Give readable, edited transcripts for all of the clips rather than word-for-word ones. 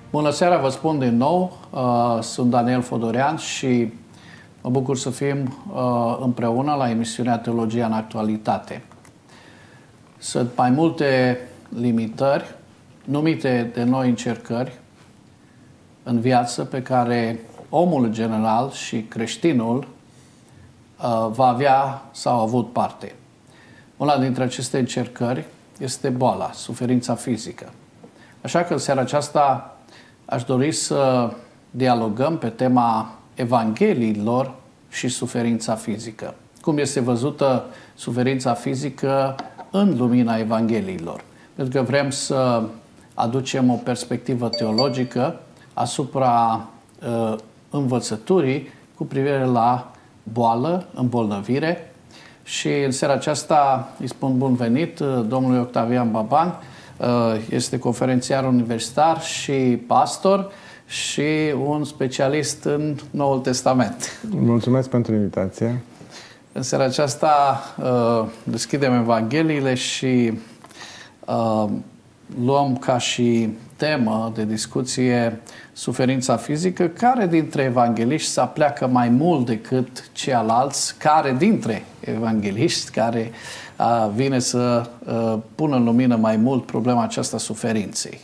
Bună seara, vă spun din nou, sunt Daniel Fodorean și mă bucur să fim împreună la emisiunea Teologia în Actualitate. Sunt mai multe limitări numite de noi încercări în viață pe care omul în general și creștinul va avea sau a avut parte. Una dintre aceste încercări este boala, suferința fizică. Așa că în seara aceasta aș dori să dialogăm pe tema Evangheliilor și suferința fizică. Cum este văzută suferința fizică în lumina Evangheliilor. Pentru că vrem să aducem o perspectivă teologică asupra învățăturii cu privire la boală, îmbolnăvire. Și în seara aceasta îi spun bun venit domnului Octavian Baban, este conferențiar universitar și pastor și un specialist în Noul Testament. Mulțumesc pentru invitație. În seara aceasta deschidem Evangheliile și luăm ca și temă de discuție suferința fizică. Care dintre evangeliști se apleacă mai mult decât ceilalți? Care dintre evangeliști care vine să pună în lumină mai mult problema aceasta suferinței?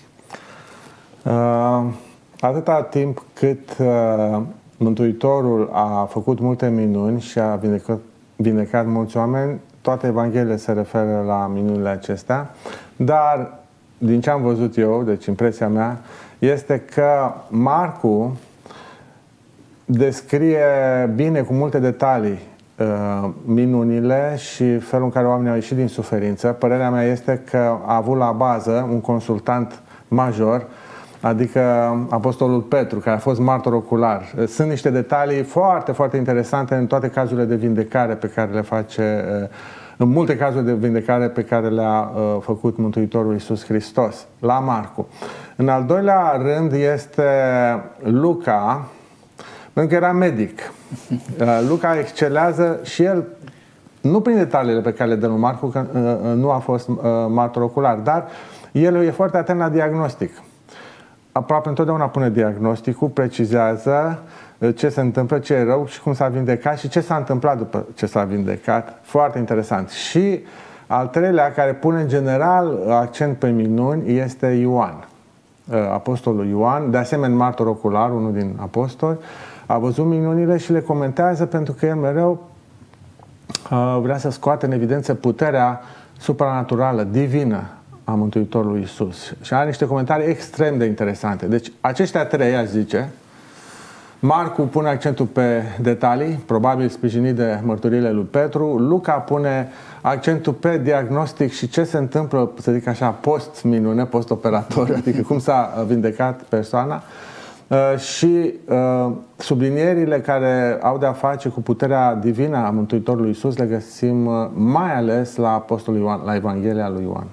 Atâta timp cât Mântuitorul a făcut multe minuni și a vindecat mulți oameni, toate evangheliile se referă la minunile acestea, dar din ce am văzut eu, deci impresia mea, este că Marcu descrie bine, cu multe detalii, minunile și felul în care oamenii au ieșit din suferință. Părerea mea este că a avut la bază un consultant major, adică Apostolul Petru, care a fost martor ocular. Sunt niște detalii foarte, foarte interesante în toate cazurile de vindecare pe care le face, în multe cazuri de vindecare pe care le-a făcut Mântuitorul Iisus Hristos, la Marcu. În al doilea rând este Luca, pentru că era medic. Luca excelează și el, nu prin detaliile pe care le dă lui Marcu, că nu a fost martor ocular, dar el e foarte atent la diagnostic. Aproape întotdeauna pune diagnosticul, precizează ce se întâmplă, ce e rău și cum s-a vindecat și ce s-a întâmplat după ce s-a vindecat. Foarte interesant. Și al treilea, care pune în general accent pe minuni, este Ioan. Apostolul Ioan, de asemenea martor ocular, unul din apostoli, a văzut minunile și le comentează pentru că el mereu vrea să scoată în evidență puterea supranaturală, divină a Mântuitorului Iisus. Și are niște comentarii extrem de interesante. Deci aceștia trei, aș zice, Marcu pune accentul pe detalii, probabil sprijinit de mărturiile lui Petru. Luca pune accentul pe diagnostic și ce se întâmplă, să zic așa, post-minune, post-operator, adică cum s-a vindecat persoana. Și sublinierile care au de-a face cu puterea divină a Mântuitorului Iisus le găsim mai ales la Apostolul Ioan, la Evanghelia lui Ioan.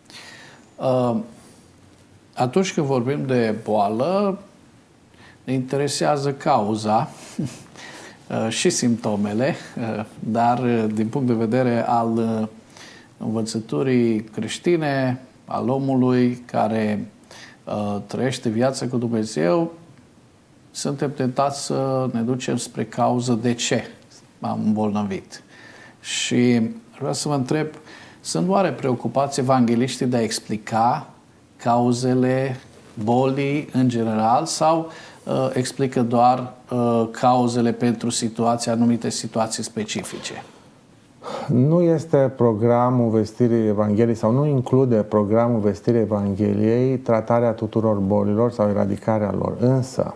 Atunci când vorbim de boală, ne interesează cauza și simptomele, dar din punct de vedere al învățăturii creștine, al omului care trăiește viața cu Dumnezeu, suntem tentați să ne ducem spre cauză de ce m-am îmbolnăvit. Și vreau să vă întreb, sunt oare preocupați evangeliștii de a explica cauzele bolii în general sau explică doar cauzele pentru anumite situații specifice? Nu este programul vestirii Evangheliei sau nu include programul vestirii Evangheliei tratarea tuturor bolilor sau eradicarea lor. Însă,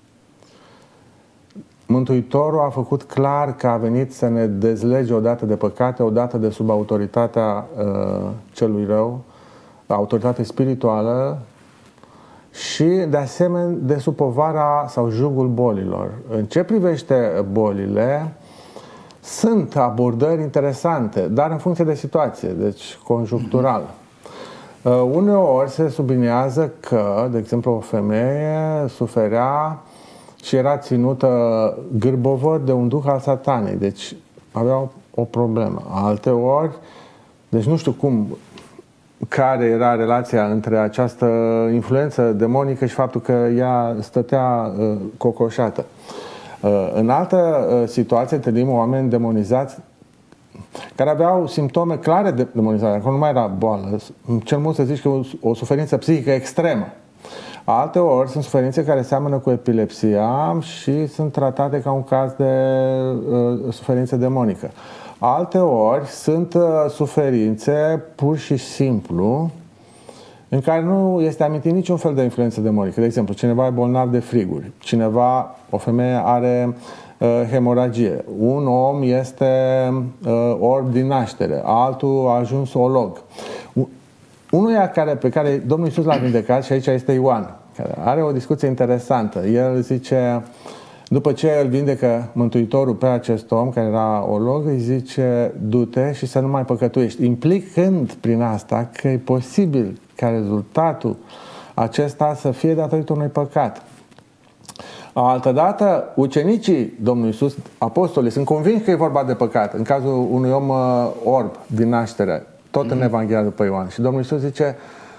Mântuitorul a făcut clar că a venit să ne dezlege odată de păcate, odată de sub autoritatea celui rău, autoritatea spirituală și, de asemenea, de sub povara sau jugul bolilor. În ce privește bolile, sunt abordări interesante, dar în funcție de situație, deci conjunctural. Uneori se subliniază că, de exemplu, o femeie suferea și era ținută gârbovă de un duh al satanei, deci avea o problemă. Alteori, deci nu știu cum care era relația între această influență demonică și faptul că ea stătea cocoșată. În altă situație întâlnim oameni demonizați care aveau simptome clare de demonizare. Acum nu mai era boală, cel mult să zici că o suferință psihică extremă. Alte ori sunt suferințe care seamănă cu epilepsia și sunt tratate ca un caz de suferință demonică. Alte ori sunt suferințe pur și simplu în care nu este amintit niciun fel de influență demonică. De exemplu, cineva e bolnav de friguri, cineva, o femeie are hemoragie, un om este orb din naștere, altul a ajuns olog. Unuia pe care Domnul Iisus l-a vindecat, și aici este Ioan, care are o discuție interesantă. El zice, după ce îl vindecă Mântuitorul pe acest om, care era olog, îi zice, du-te și să nu mai păcătuiești. Implicând prin asta că e posibil ca rezultatul acesta să fie datorită unui păcat. Altădată, ucenicii Domnului Iisus, apostolii, sunt convinși că e vorba de păcat. În cazul unui om orb din naștere, tot în Evanghelia după Ioan. Și Domnul Iisus zice,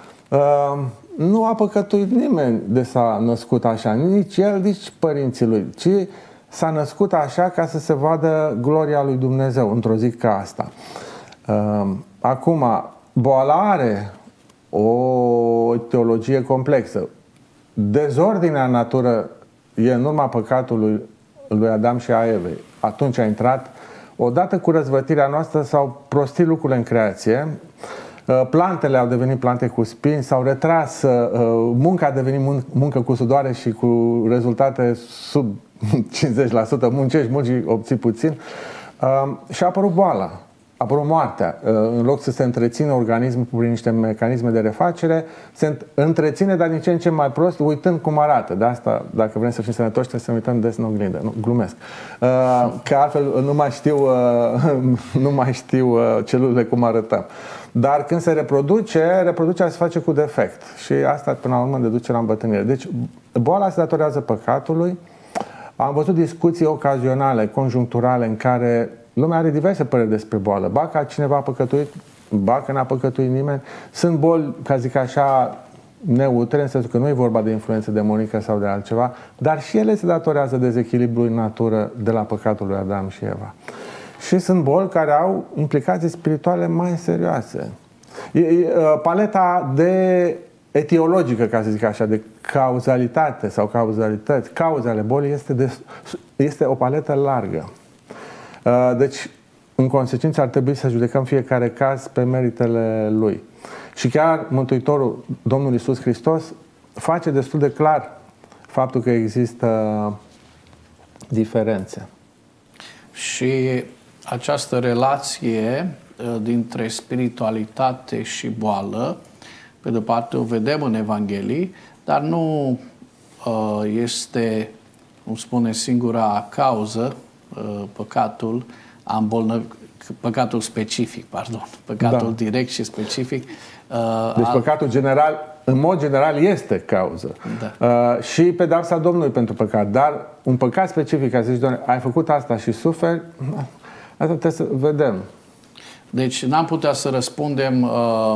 nu a păcătuit nimeni de s-a născut așa, nici el, nici părinții lui, ci s-a născut așa ca să se vadă gloria lui Dumnezeu într-o zi ca asta. Acum, boala are o teologie complexă. Dezordinea în natură e în urma păcatului lui Adam și a Evei. Atunci a intrat, odată cu răzvătirea noastră s-au prostit lucrurile în creație, plantele au devenit plante cu spini, s-au retras, munca a devenit muncă cu sudoare și cu rezultate sub 50%, munci, obții puțin, și a apărut boala. A apărut moartea. În loc să se întrețină organismul prin niște mecanisme de refacere, se întreține, dar din ce în ce mai prost, uitând cum arată. De asta, dacă vrem să fim sănătoși, trebuie să ne uităm des în oglindă. Nu, glumesc. Că altfel nu mai știu celulele cum arătăm. Dar când se reproduce, reproducerea se face cu defect. Și asta, până la urmă, deduce la îmbătrânire. Deci, boala se datorează păcatului. Am văzut discuții ocazionale, conjuncturale, în care lumea are diverse păreri despre boală. Ba că cineva a păcătuit, ba că n-a păcătuit nimeni. Sunt boli, ca zic așa, neutre, în sensul că nu e vorba de influență demonică sau de altceva, dar și ele se datorează dezechilibrului în natură de la păcatul lui Adam și Eva. Și sunt boli care au implicații spirituale mai serioase. Paleta de etiologică, ca să zic așa, de cauzalitate sau cauzalități, cauzele bolii este o paletă largă. Deci, în consecință, ar trebui să judecăm fiecare caz pe meritele lui. Și chiar Mântuitorul, Domnul Iisus Hristos, face destul de clar faptul că există diferențe. Și această relație dintre spiritualitate și boală, pe de-o parte o vedem în Evanghelii, dar nu este, cum spune, singura cauză, păcatul păcatul specific, păcatul direct și specific. Deci păcatul general, în mod general, este cauză. Da. Și pedeapsa Domnului pentru păcat. Dar un păcat specific, ca să zici, Doamne, ai făcut asta și suferi, asta trebuie să vedem. Deci n-am putea să răspundem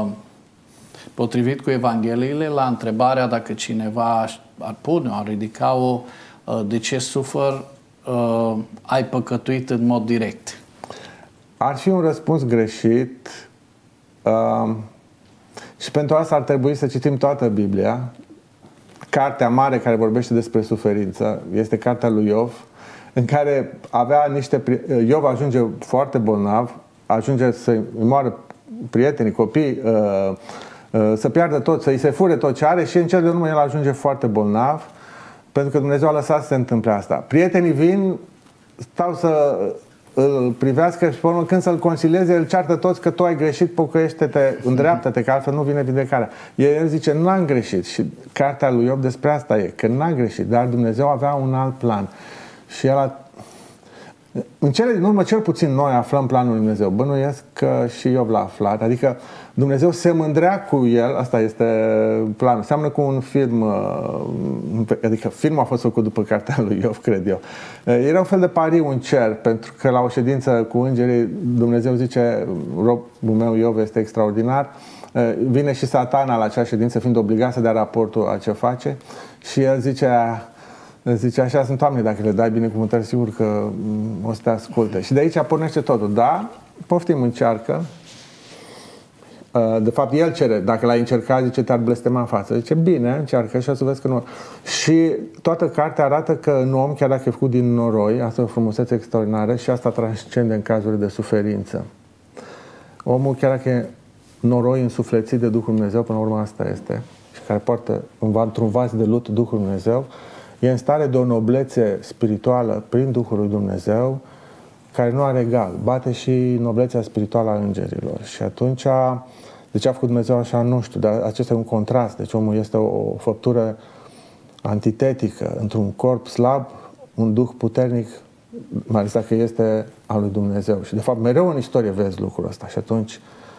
potrivit cu Evangheliile la întrebarea dacă cineva ar pune, ar ridica-o, de ce sufăr, ai păcătuit în mod direct. Ar fi un răspuns greșit și pentru asta ar trebui să citim toată Biblia. Cartea mare care vorbește despre suferință este cartea lui Iov, în care Iov ajunge foarte bolnav, ajunge să-i moară prietenii, copii, să piardă tot, să-i se fure tot ce are și în cel de urmă el ajunge foarte bolnav, pentru că Dumnezeu a lăsat să se întâmple asta. Prietenii vin, stau să îl privească și pe urmă când să-l consilieze, îl ceartă toți că tu ai greșit, pocăiește-te, îndreaptă-te, că altfel nu vine vindecarea. El zice, n-am greșit. Și cartea lui Iov despre asta e, că n-a greșit, dar Dumnezeu avea un alt plan. Și în cele din urmă, cel puțin noi aflăm planul lui Dumnezeu. Bănuiesc că și Iov l-a aflat. Adică Dumnezeu se mândrea cu el, asta este planul. Seamănă cu un film, adică filmul a fost făcut după cartea lui Iov, cred eu. Era un fel de pariu în cer, pentru că la o ședință cu îngerii Dumnezeu zice, robul meu Iov este extraordinar, vine și Satana la acea ședință, fiind obligat să dea raportul a ce face, și el zice așa sunt oamenii, dacă le dai binecuvântări, sigur că o să te asculte. Și de aici pornește totul. Da, poftim, încearcă. De fapt, el cere, dacă l-ai încercat, zice, te-ar blestema în față. Zice, bine, încearcă și o să vezi că nu. Și toată cartea arată că un om, chiar dacă e făcut din noroi, asta e o frumusețe extraordinară și asta transcende în cazuri de suferință. Omul, chiar dacă e noroi însuflețit de Duhul Dumnezeu, până la urmă asta este, și care poartă într-un vas de lut Duhul Dumnezeu, e în stare de o noblețe spirituală prin Duhul lui Dumnezeu, care nu are egal. Bate și noblețea spirituală a îngerilor. Și atunci, de ce a făcut Dumnezeu așa, nu știu, dar acesta e un contrast. Deci omul este o făptură antitetică. Într-un corp slab, un duh puternic, mai ales dacă este al lui Dumnezeu. Și de fapt, mereu în istorie vezi lucrul ăsta. Și atunci,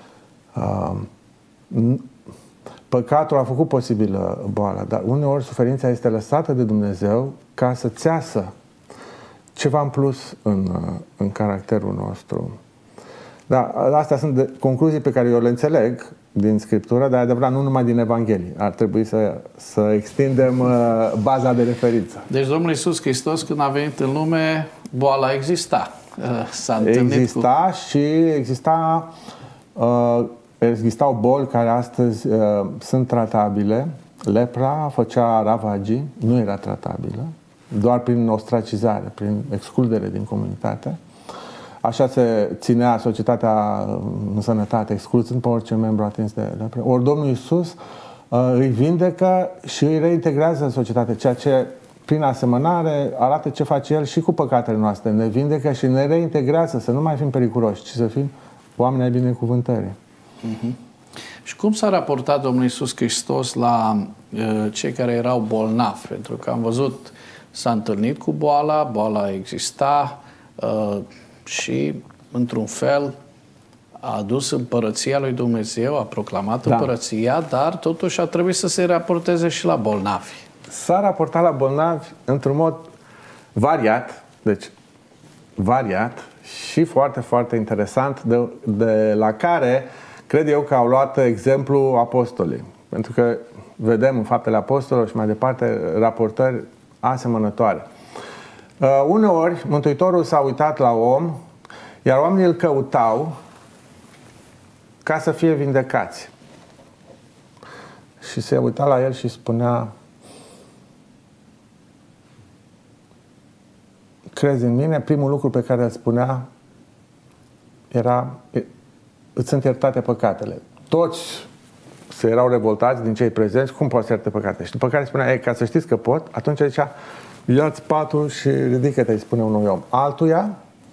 păcatul a făcut posibilă boala, dar uneori suferința este lăsată de Dumnezeu ca să țeasă ceva în plus în caracterul nostru. Da, astea sunt concluzii pe care eu le înțeleg din Scriptură, dar adevărat nu numai din Evanghelie. Ar trebui să extindem baza de referință. Deci Domnul Iisus Hristos, când a venit în lume, boala exista. Existau boli care astăzi sunt tratabile. Lepra făcea ravagii, nu era tratabilă, doar prin ostracizare, prin excludere din comunitate. Așa se ținea societatea în sănătate, excluzând pe orice membru atins de lepră. Ori Domnul Iisus îi vindecă și îi reintegrează în societate, ceea ce prin asemănare arată ce face El și cu păcatele noastre. Ne vindecă și ne reintegrează, să nu mai fim periculoși, ci să fim oameni ai binecuvântării. Și cum s-a raportat Domnul Iisus Hristos la cei care erau bolnavi? Pentru că am văzut, s-a întâlnit cu boala exista și, într-un fel, a adus împărăția lui Dumnezeu, a proclamat împărăția, dar totuși a trebuit să se raporteze și la bolnavi. S-a raportat la bolnavi într-un mod variat, deci variat și foarte, foarte interesant, de la care cred eu că au luat exemplu apostolii. Pentru că vedem în Faptele Apostolilor și mai departe raportări asemănătoare. Uneori, Mântuitorul s-a uitat la om, iar oamenii îl căutau ca să fie vindecați. Și se uita la el și spunea: crezi în mine? Primul lucru pe care îl spunea era: îți sunt iertate păcatele. Toți se erau revoltați din cei prezenți: cum poți ierte păcate? Și după care spunea: ca să știți că pot, atunci zicea: ia-ți patul și ridică-te, îi spune unui om. Altuia,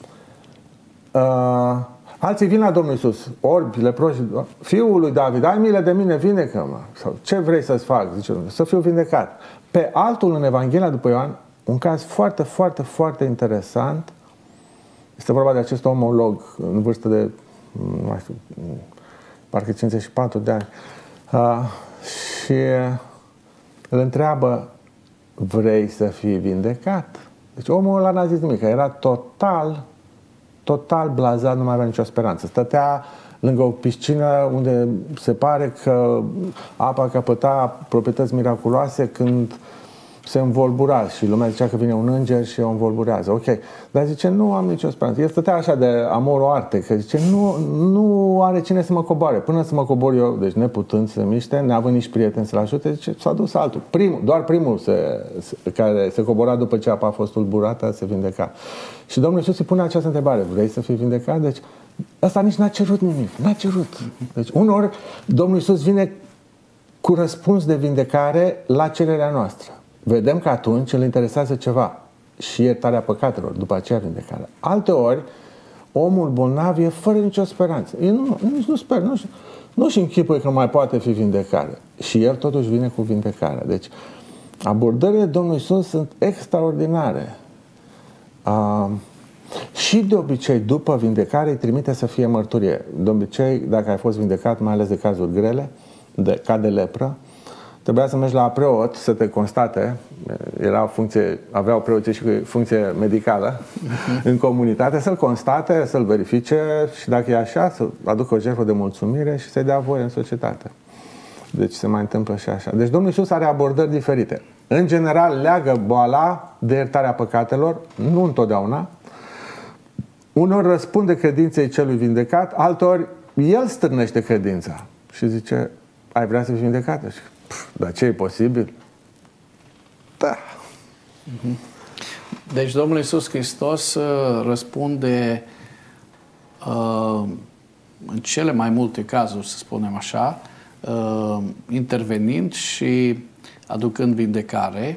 alții vin la Domnul Iisus, orbi, leproși: fiul lui David, ai milă de mine, vindecă-mă. Sau ce vrei să-ți fac? Zice Domnul, să fiu vindecat. Pe altul, în Evanghelia după Ioan, un caz foarte, foarte, foarte interesant. Este vorba de acest omolog în vârstă de, nu știu, parcă 54 de ani. Și îl întreabă: vrei să fii vindecat? Deci omul ăla n-a zis nimic, că era total blazat, nu mai avea nicio speranță. Stătea lângă o piscină unde se pare că apa căpăta proprietăți miraculoase când se învolbura și lumea zicea că vine un înger și o învolburează. Ok, dar zice: nu am nicio speranță. El stătea așa de amor arte, că zice: nu are cine să mă coboare. Până să mă cobor eu, deci neputând să miște, neavând nici prieteni să-l ajute, zice, s-a dus altul. Doar primul care se cobora după ce apa a fost tulburată, se vindeca. Și Domnul Iisus îi pune această întrebare: vrei să fii vindecat? Deci ăsta nici n-a cerut nimic. N-a cerut. Deci uneori Domnul Iisus vine cu răspuns de vindecare la cererea noastră. Vedem că atunci îl interesează ceva, și iertarea păcatelor, după aceea vindecarea. Alteori, omul bolnav e fără nicio speranță. El nici nu speră, nu-și închipuie că mai poate fi vindecare. Și el totuși vine cu vindecarea. Deci, abordările Domnului Iisus sunt extraordinare. Și de obicei, după vindecare, îi trimite să fie mărturie. De obicei, dacă ai fost vindecat, mai ales de cazuri grele, ca de lepră, Trebuia să mergi la preot să te constate, aveau preoții și funcție medicală în comunitate, să-l constate, să-l verifice și dacă e așa, să aducă o jertfă de mulțumire și să-i dea voie în societate. Deci se mai întâmplă și așa. Deci Domnul Iisus are abordări diferite. În general leagă boala de iertarea păcatelor, nu întotdeauna. Unor răspunde credinței celui vindecat, altor el stârnește credința și zice, ai vrea să fii vindecată? Dar ce e posibil? Da. Deci Domnul Iisus Hristos răspunde în cele mai multe cazuri, să spunem așa, intervenind și aducând vindecare,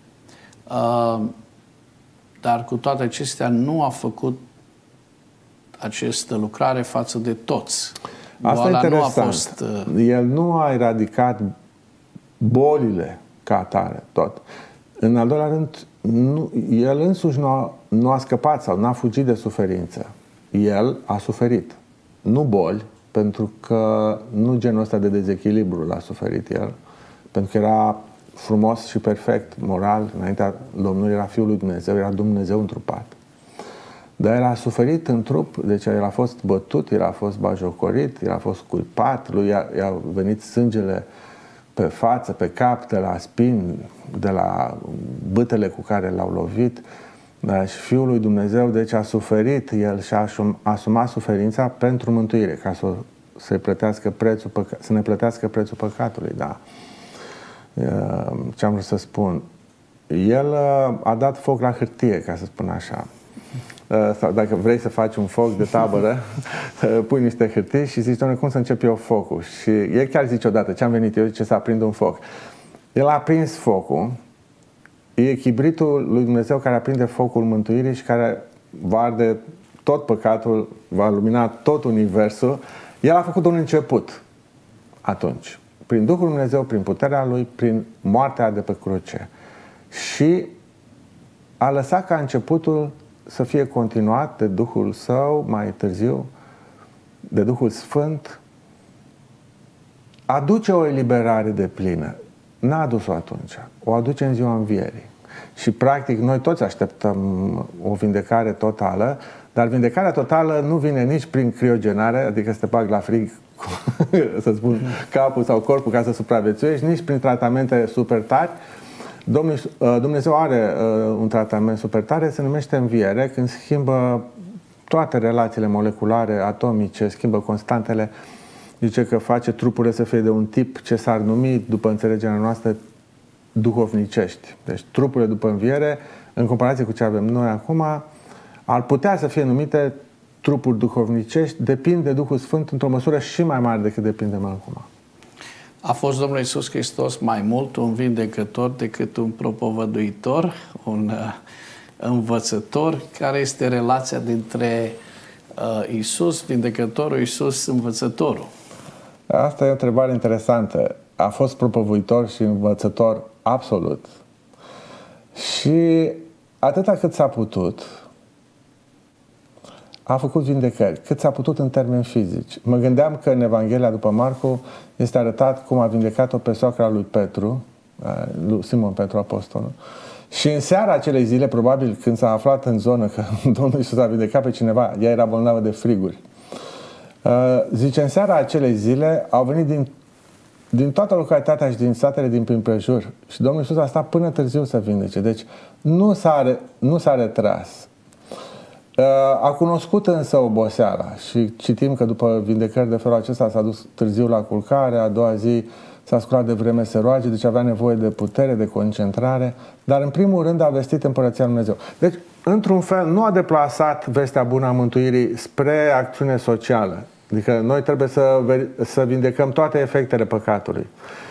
dar cu toate acestea nu a făcut această lucrare față de toți. Asta e interesant. El nu a eradicat bolile ca atare, tot. În al doilea rând, el însuși nu a scăpat sau nu a fugit de suferință. El a suferit. Nu boli, pentru că nu genul ăsta de dezechilibru l-a suferit el, pentru că era frumos și perfect, moral, înaintea Domnului era Fiul lui Dumnezeu, era Dumnezeu întrupat. Dar el a suferit în trup, deci el a fost bătut, el a fost bajocorit, el a fost culpat, lui i-a venit sângele pe față, pe cap, de la spini, de la bâtele cu care l-au lovit. Și Fiul lui Dumnezeu, deci a suferit, el și-a asumat suferința pentru mântuire, ca să ne plătească prețul păcatului. Da. Ce am vrut să spun? El a dat foc la hârtie, ca să spun așa. Sau dacă vrei să faci un foc de tabără, pui niște hârtii și zici, Doamne, cum să încep eu focul? Și el chiar zice odată, ce am venit eu, zice să aprind un foc. El a aprins focul, e chibritul lui Dumnezeu care aprinde focul mântuirii și care va arde tot păcatul, va lumina tot universul. El a făcut un început atunci, prin Duhul lui Dumnezeu, prin puterea Lui, prin moartea de pe cruce. Și a lăsat ca începutul să fie continuat de Duhul Său mai târziu, de Duhul Sfânt, aduce o eliberare deplină. N-a adus-o atunci. O aduce în ziua învierii. Și practic noi toți așteptăm o vindecare totală, dar vindecarea totală nu vine nici prin criogenare, adică să te bag la frig, să spun, capul sau corpul ca să supraviețuiești, nici prin tratamente super tari. Dumnezeu are un tratament super tare, se numește înviere, când schimbă toate relațiile moleculare, atomice, schimbă constantele, zice că face trupurile să fie de un tip ce s-ar numi, după înțelegerea noastră, duhovnicești. Deci trupurile după înviere, în comparație cu ce avem noi acum, ar putea să fie numite trupuri duhovnicești, depind de Duhul Sfânt într-o măsură și mai mare decât depindem acum. A fost Domnul Iisus Hristos mai mult un vindecător decât un propovăduitor, un învățător? Care este relația dintre Iisus, vindecătorul, Iisus, învățătorul? Asta e o întrebare interesantă. A fost propovăduitor și învățător absolut. Și atâta cât s-a putut, a făcut vindecări, cât s-a putut în termeni fizici. Mă gândeam că în Evanghelia după Marcu este arătat cum a vindecat-o pe soacra lui Petru, lui Simon Petru, apostolul. Și în seara acelei zile, probabil când s-a aflat în zonă că Domnul Iisus a vindecat pe cineva, ea era bolnavă de friguri. Zice, în seara acelei zile au venit din toată localitatea și din satele din prejur. Și Domnul Iisus a stat până târziu să vindece. Deci nu s-a retras. A cunoscut însă oboseala și citim că după vindecări de felul acesta s-a dus târziu la culcare, a doua zi s-a sculat de vreme să roage, deci avea nevoie de putere, de concentrare, dar în primul rând a vestit Împărăția lui Dumnezeu. Deci, într-un fel, nu a deplasat vestea bună a mântuirii spre acțiune socială. Adică noi trebuie să vindecăm toate efectele păcatului.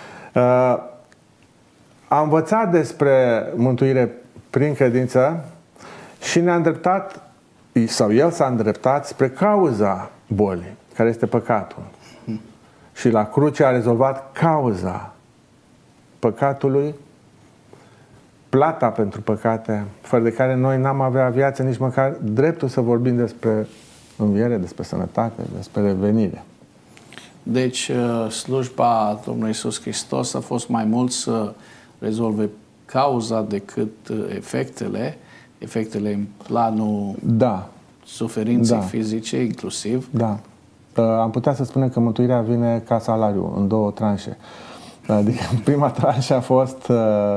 A învățat despre mântuire prin credință și ne-a îndreptat, sau el s-a îndreptat spre cauza bolii, care este păcatul. Și la cruce a rezolvat cauza păcatului, plata pentru păcate, fără de care noi n-am avea viață, nici măcar dreptul să vorbim despre înviere, despre sănătate, despre revenire. Deci slujba Domnului Iisus Hristos a fost mai mult să rezolve cauza decât efectele în planul suferinței fizice inclusiv. Da. Am putea să spunem că mântuirea vine ca salariu în două tranșe. Adică prima tranșă a fost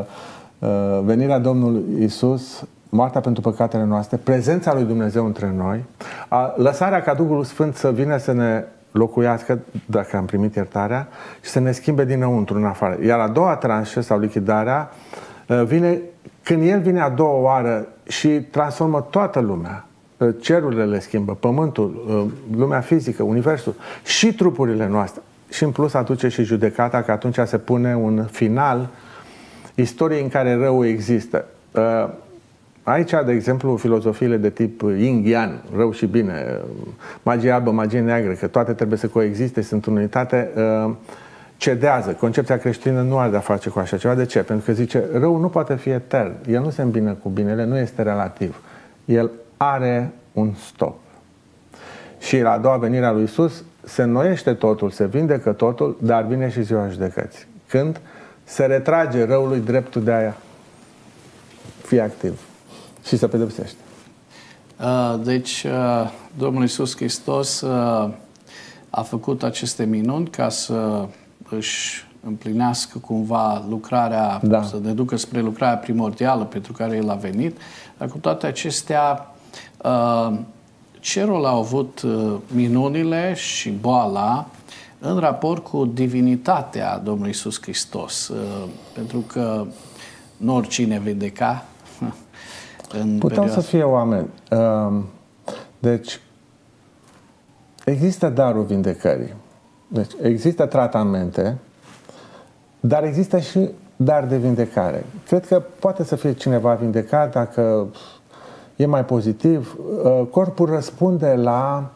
venirea Domnului Iisus, moartea pentru păcatele noastre, prezența lui Dumnezeu între noi, lăsarea ca Duhul Sfânt să vină să ne locuiască, dacă am primit iertarea, și să ne schimbe dinăuntru în afară. Iar a doua tranșă sau lichidarea vine când El vine a doua oară și transformă toată lumea. Cerurile le schimbă, pământul, lumea fizică, universul și trupurile noastre. Și în plus aduce și judecata, că atunci se pune un final istoriei în care răul există. Aici, de exemplu, filozofiile de tip yin-yang, rău și bine, magie albă, magie neagră, că toate trebuie să coexiste, sunt în unitate, cedează. Concepția creștină nu are de-a face cu așa ceva. De ce? Pentru că zice, răul nu poate fi etern. El nu se îmbină cu binele, nu este relativ. El are un stop. Și la a doua venire a lui Iisus se înnoiește totul, se vindecă totul, dar vine și ziua judecății. Când se retrage răului dreptul de a fi activ și se pedepsește. Deci, Domnul Iisus Hristos a făcut aceste minuni ca să își împlinească cumva lucrarea, să ne ducă spre lucrarea primordială pentru care El a venit. Dar cu toate acestea, ce rol au avut minunile și boala în raport cu divinitatea Domnului Iisus Hristos? Pentru că nu oricine vindeca. Puteau să fie oameni. Deci, există darul vindecării. Deci, există tratamente, dar există și dar de vindecare. Cred că poate să fie cineva vindecat dacă e mai pozitiv. Corpul răspunde la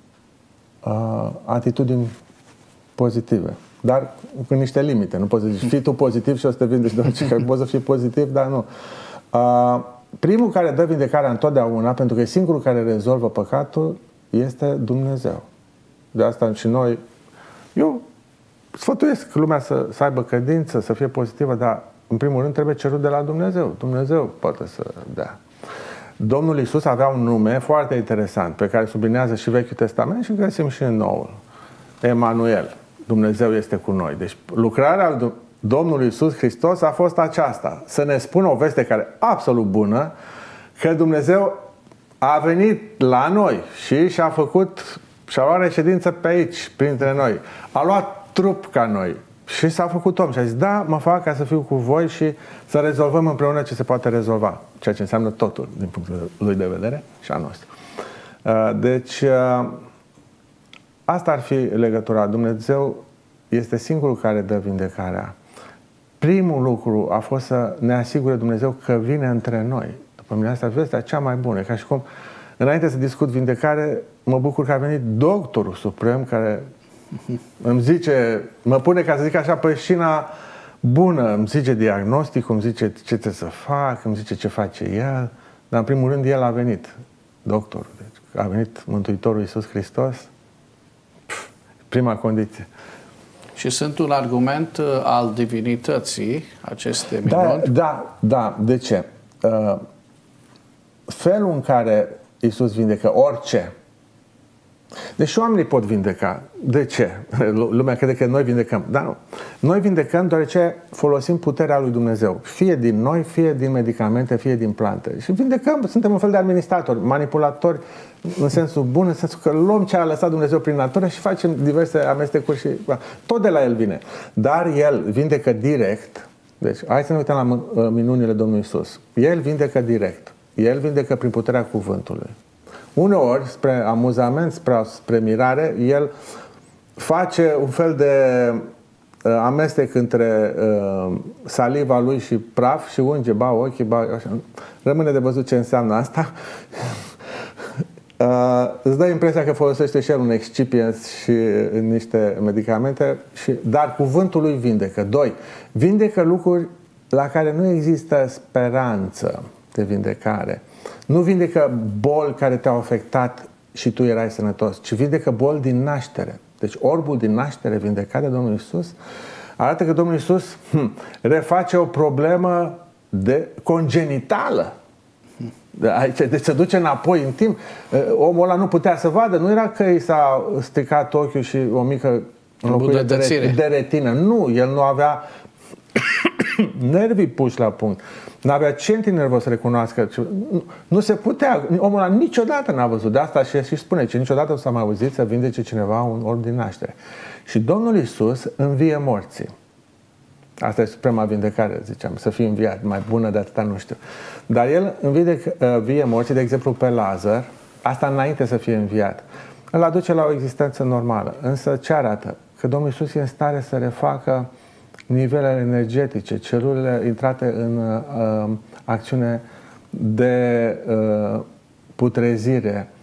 atitudini pozitive. Dar cu niște limite. Nu poți să zici, fii tu pozitiv și o să te vindeci de orice, că poți să fii pozitiv, dar nu. Primul care dă vindecarea întotdeauna, pentru că e singurul care rezolvă păcatul, este Dumnezeu. De asta și noi, eu sfătuiesc lumea să aibă credință, să fie pozitivă, dar în primul rând trebuie cerut de la Dumnezeu. Dumnezeu poate să dea. Domnul Iisus avea un nume foarte interesant, pe care sublinează și Vechiul Testament și găsim și în Noul. Emanuel. Dumnezeu este cu noi. Deci lucrarea Domnului Iisus Hristos a fost aceasta. Să ne spună o veste care e absolut bună, că Dumnezeu a venit la noi și și-a luat reședință pe aici, printre noi. A luat trup ca noi și s-a făcut om și a zis, da, mă fac ca să fiu cu voi și să rezolvăm împreună ce se poate rezolva. Ceea ce înseamnă totul din punctul lui de vedere și a nostru. Deci, asta ar fi legătura. Dumnezeu este singurul care dă vindecarea. Primul lucru a fost să ne asigure Dumnezeu că vine între noi. După mine asta vestea cea mai bună. Ca și cum, înainte să discut vindecare, mă bucur că a venit doctorul suprem care îmi zice, mă pune, ca să zic așa, pe șina bună, îmi zice diagnosticul, îmi zice ce trebuie să fac, îmi zice ce face El. Dar în primul rând El a venit, doctorul. Deci a venit Mântuitorul Iisus Hristos. Prima condiție. Și sunt un argument al divinității aceste minuni? Da. De ce? Felul în care Iisus vindecă orice. Deci oamenii pot vindeca. De ce? Lumea crede că noi vindecăm. Dar nu. Noi vindecăm deoarece folosim puterea lui Dumnezeu. Fie din noi, fie din medicamente, fie din plante. Și vindecăm, suntem un fel de administratori, manipulatori în sensul bun, în sensul că luăm ce a lăsat Dumnezeu prin natură și facem diverse amestecuri și tot de la El vine. Dar El vindecă direct. Deci, hai să ne uităm la minunile Domnului Iisus. El vindecă direct. El vindecă prin puterea cuvântului. Uneori, spre amuzament, spre mirare, El face un fel de amestec între saliva lui și praf și unge, ba ochii, ba așa. Rămâne de văzut ce înseamnă asta. Îți dă impresia că folosește și el un excipient și niște medicamente, dar cuvântul lui vindecă. 2. Vindecă lucruri la care nu există speranță de vindecare. Nu vindecă boli care te-au afectat și tu erai sănătos, ci vindecă boli din naștere. Deci orbul din naștere vindecat de Domnul Iisus arată că Domnul Iisus reface o problemă congenitală. Deci se duce înapoi în timp. Omul ăla nu putea să vadă. Nu era că i s-a stricat ochiul și o mică înlocuire de retină. Nu, el nu avea nervii puși la punct. Nu avea centri nervos să recunoască. Nu se putea. Omul ăla niciodată n-a văzut. De asta și spune că niciodată nu s-a mai auzit să vindece cineva un orb din naștere. Și Domnul Iisus învie morții. Asta e suprema vindecare, ziceam, să fii înviat. Mai bună de atâta nu știu. Dar el învie morții, de exemplu pe Lazar, asta înainte să fie înviat. Îl aduce la o existență normală. Însă ce arată? Că Domnul Iisus e în stare să refacă nivelele energetice, celulele intrate în acțiune de putrezire.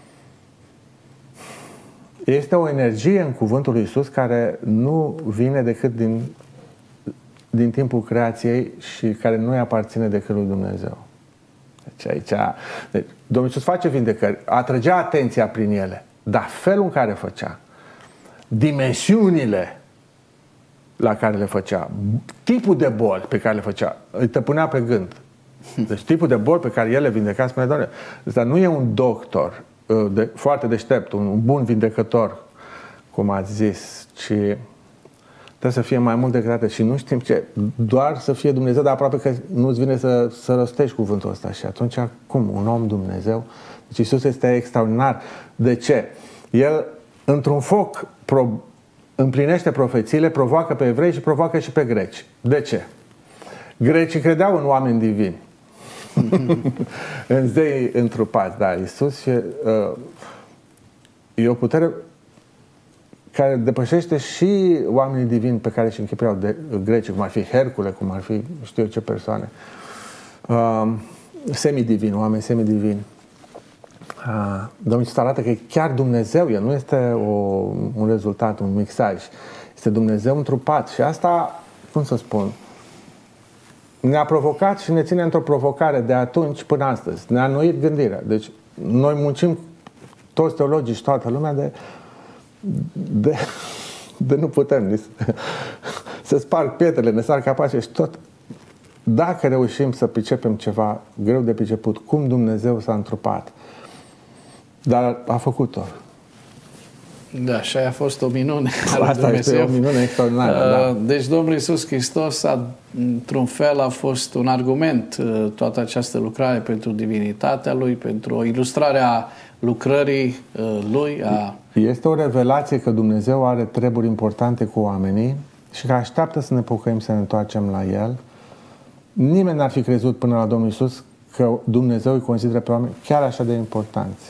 Este o energie în cuvântul lui Iisus care nu vine decât din timpul creației și care nu îi aparține decât lui Dumnezeu. Deci Domnul Iisus face vindecări, atrăgea atenția prin ele, dar felul în care făcea, dimensiunile la care le făcea, tipul de boli pe care le făcea, îi tăpunea pe gând. Deci tipul de boli pe care el le vindeca, spune, Doamne, ăsta nu e un doctor foarte deștept, un bun vindecător, cum ați zis, ci trebuie să fie mai mult decât atât. Și nu știm ce, doar să fie Dumnezeu, dar aproape că nu-ți vine să rostești cuvântul ăsta. Și atunci, cum? Un om Dumnezeu? Deci Iisus este extraordinar. De ce? El, într-un foc, împlinește profețiile, provoacă pe evrei și provoacă și pe greci. De ce? Grecii credeau în oameni divini. În zei întrupați. Da, Iisus e o putere care depășește și oamenii divini pe care își închipuiau grecii, cum ar fi Hercule, cum ar fi știu eu ce persoane. Semidivini, oameni semidivini. Domnul Iisus arată că e chiar Dumnezeu, el nu este un rezultat, un mixaj. Este Dumnezeu întrupat și asta, cum să spun, ne-a provocat și ne ține într-o provocare de atunci până astăzi. Ne-a înnoit gândirea. Deci noi muncim, toți teologii și toată lumea, de nu putem. Se sparg pietrele, ne sar capace și tot. Dacă reușim să pricepem ceva greu de priceput, cum Dumnezeu s-a întrupat, dar a făcut-o. Da, și aia a fost o minune. Asta este o minune extraordinară. Da. Deci Domnul Iisus Hristos, într-un fel, a fost un argument, toată această lucrare pentru divinitatea Lui, pentru o ilustrare a lucrării Lui. Este o revelație că Dumnezeu are treburi importante cu oamenii și că așteaptă să ne pocăim, să ne întoarcem la El. Nimeni n-ar fi crezut până la Domnul Iisus că Dumnezeu îi consideră pe oameni chiar așa de importanți.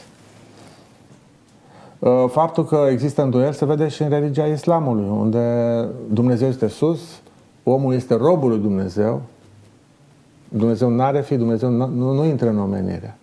Faptul că există îndoieli se vede și în religia islamului, unde Dumnezeu este sus, omul este robul lui Dumnezeu, Dumnezeu n-are fi, Dumnezeu nu intră în omenire.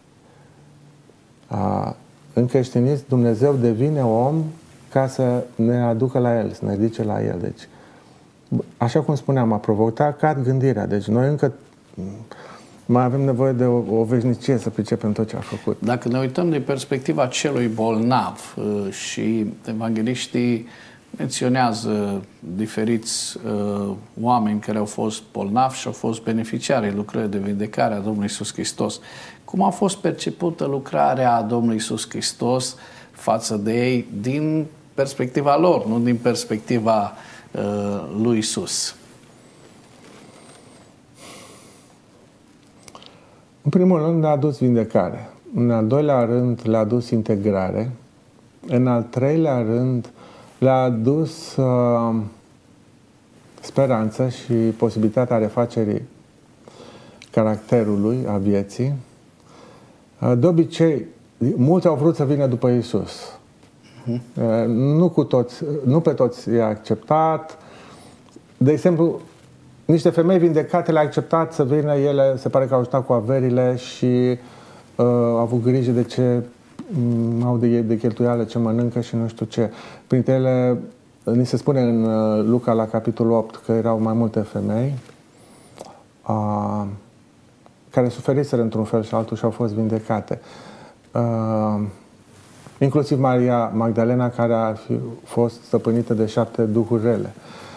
În creștinism, Dumnezeu devine om ca să ne aducă la El, să ne ridice la El. Deci, așa cum spuneam, a provocat gândirea. Deci noi încă mai avem nevoie de o veșnicie să pricepem tot ce a făcut. Dacă ne uităm din perspectiva celui bolnav și evangeliștii menționează diferiți oameni care au fost bolnavi și au fost beneficiari lucrării de vindecare a Domnului Iisus Hristos, cum a fost percepută lucrarea Domnului Iisus Hristos față de ei din perspectiva lor, nu din perspectiva lui Iisus? În primul rând le-a adus vindecare. În al doilea rând le-a adus integrare. În al treilea rând le-a adus speranță și posibilitatea refacerii caracterului, a vieții. De obicei, mulți au vrut să vină după Iisus. Nu pe toți i-a acceptat. De exemplu, niște femei vindecate le-a acceptat să vină, ele se pare că au ajutat cu averile și au avut grijă de ce au de cheltuială, ce mănâncă și nu știu ce. Printre ele, ni se spune în Luca la capitolul 8 că erau mai multe femei care suferiseră într-un fel și altul și au fost vindecate. inclusiv Maria Magdalena, care a fost stăpânită de 7 duhuri rele.